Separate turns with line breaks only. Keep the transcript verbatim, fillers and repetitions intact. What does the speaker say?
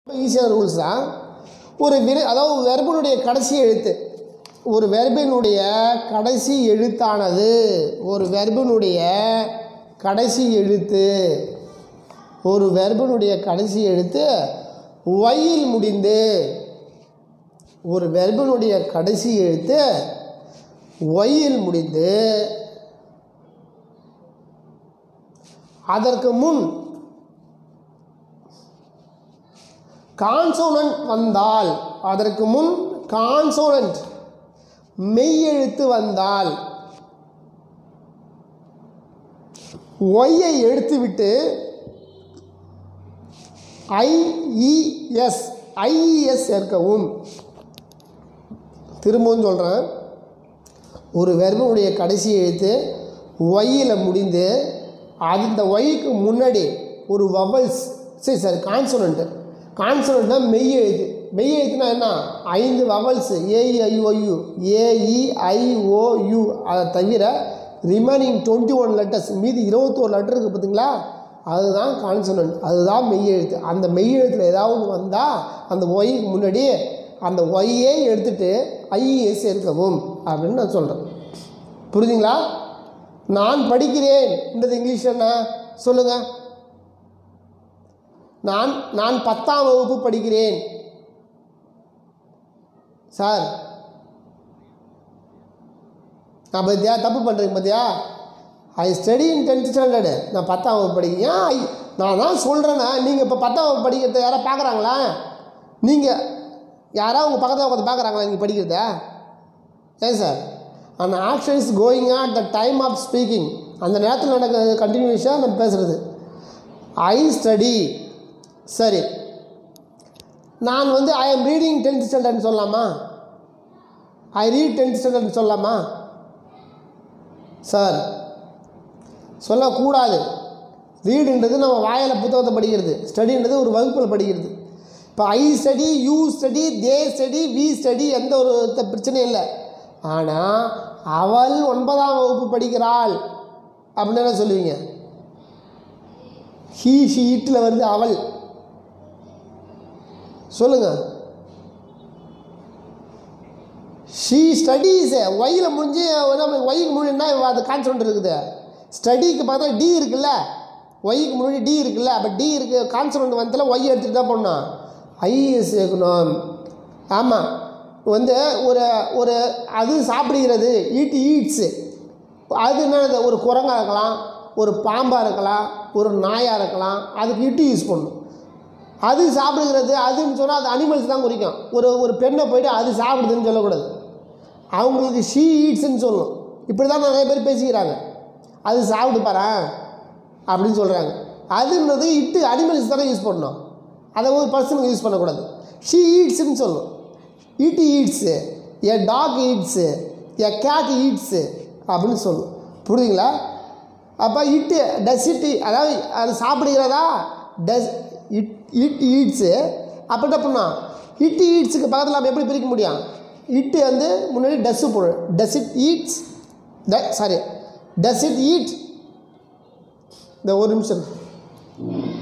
ஈஸியான ரூல்ஸ் தான். ஒரு வினை, அதாவது வெர்பினுடைய கடைசி எழுத்து, ஒரு வெர்பினுடைய கடைசி எழுத்தானது ஒரு வெர்பினுடைய கடைசி எழுத்து ஒரு வெர்பினுடைய கடைசி எழுத்து ஒய்யில் முடிந்து ஒரு வெர்பினுடைய கடைசி எழுத்து ஒய்யில் முடிந்து அதற்கு முன் கான்சோனன்ட் வந்தால் அதற்கு முன் கான்சோனன்ட் மெய்யெழுத்து வந்தால் ஒய்யை எடுத்துவிட்டு ஐஇஎஸ் ஐஇஎஸ் சேர்க்கவும். திரும்பவும் சொல்கிறேன், ஒரு வெர்பினுடைய கடைசி எழுத்து ஒய்யில் முடிந்து அந்த ஒய்க்கு முன்னாடி ஒரு வவல்ஸ், சரி சார் கான்சோனன்ட்டு கான்சோனன்ட்னா மெய் எழுத்து. மெய் எழுத்துனா என்ன? ஐந்து வவல்ஸ் ஏஇஐஓயு ஏஇஐஓயு. அதை தவிர ரிமைனிங் டுவெண்ட்டி ஒன் லெட்டர்ஸ், மீதி இருபத்தோரு லெட்டர் இருக்குது பார்த்தீங்களா, அதுதான் கான்சோனன்ட், அதுதான் மெய் எழுத்து. அந்த மெய் எழுத்தில் ஏதாவது வந்தால் அந்த ஒய்க்கு முன்னாடி அந்த ஒய்யே எடுத்துகிட்டு ஐஇஎஸ் இருக்கவும் அப்படின்னு நான் சொல்கிறேன். புரியுதுங்களா? நான் படிக்கிறேன் என்றது இங்கிலீஷ் என்ன சொல்லுங்கள்? நான் நான் பத்தாம் வகுப்பு படிக்கிறேன் சார். நான் பத்தியா தப்பு பண்ணுறேங்க பார்த்தியா? I study in tenth standard. நான் பத்தாம் வகுப்பு படிக்கிறேன். ஐ நான் தான் சொல்கிறேன்னா, நீங்கள் இப்போ பத்தாம் வகுப்பு படிக்கிறத யாராவது பார்க்குறாங்களா? நீங்கள் யாராவது உங்கள் பக்கத்தில் உட்காந்து பார்க்குறாங்களா நீங்கள் படிக்கிறத? ஏன் சார்? அந்த action is going at the time of speaking. அந்த நேரத்தில் நடக்க கண்டினியூஸாக நம்ம பேசுகிறது. I study. சரி, நான் வந்து ஐ எம் ரீடிங் டென்த் ஸ்டாண்டர்ட்னு சொல்லலாமா? ஐ ரீட் டென்த் ஸ்டாண்டர்ட்னு சொல்லலாமா சார்? சொல்லக்கூடாது. ரீடுன்றது நம்ம வாயில் புத்தகத்தை படிக்கிறது, ஸ்டடின்றது ஒரு வகுப்பில் படிக்கிறது. இப்போ I study, you study, they study, we study, எந்த ஒரு பிரச்சனையும் இல்லை. ஆனால் அவள் ஒன்பதாம் வகுப்பு படிக்கிறாள் அப்படின்னு என்ன சொல்லுவீங்க? ஹீ ஷி இட்டில் வருது அவள். சொல்லுங்க. ஷீ ஸ்டடீஸ் ஒய்யில் முடிஞ்சு ஒய்க்கு முன்னாடி அது கான்சோனன்ட் இருக்குது. ஸ்டடிக்கு பார்த்தா டி இருக்குல்ல, ஒய்க்கு முன்னாடி டி இருக்குல்ல, அப்போ டி இருக்கு கான்சோனன்ட் வந்ததில் ஒய் எடுத்துகிட்டு தான் போடணும், ஐஎஸ் சேர்க்கணும். ஆமாம், வந்து ஒரு ஒரு அது சாப்பிடுகிறது, ஈட் ஈட்ஸு. அது என்னது? ஒரு குரங்காக இருக்கலாம், ஒரு பாம்பாக இருக்கலாம், ஒரு நாயாக இருக்கலாம். அதுக்கு இட்டு யூஸ் பண்ணணும். அது சாப்பிடுகிறது அதுன்னு சொன்னால் அது அனிமல்ஸ் தான் குறிக்கும். ஒரு ஒரு பெண்ணை போய்ட்டு அது சாப்பிடுதுன்னு சொல்லக்கூடாது, அவங்களுக்கு ஷீ ஈட்ஸ்ன்னு சொல்லணும். இப்படி தான் நிறைய பேர் பேசிக்கிறாங்க. அது சாப்பிட்டு பாரு அப்படின்னு சொல்கிறாங்க. அதுன்றது இட்டு அனிமல்ஸ் தானே யூஸ் பண்ணணும், அதை ஒரு பர்சனுக்கு யூஸ் பண்ணக்கூடாது. ஷீ ஈட்ஸ்ன்னு சொல்லணும். It eats, a dog eats, a cat eats அப்படின்னு சொல்லணும். புரியுதுங்களா? அப்போ இட்டு டஸ் இட், அதாவது அது சாப்பிடுகிறதா, டஸ் இட் இட் ஈட்ஸு. அப்போ என்ன பண்ணோம்? இட்டு ஈட்ஸுக்கு பக்கத்தில் நம்ம எப்படி பிரிக்க முடியும்? இட்டு வந்து முன்னாடி டஸ்ஸு போடும். Does it eats, the sorry does it eat. இந்த ஒரு நிமிஷம்